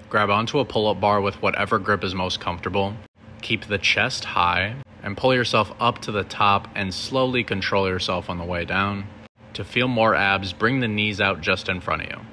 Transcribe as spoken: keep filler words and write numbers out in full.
Grab onto a pull-up bar with whatever grip is most comfortable. Keep the chest high and pull yourself up to the top and slowly control yourself on the way down. To feel more abs, bring the knees out just in front of you.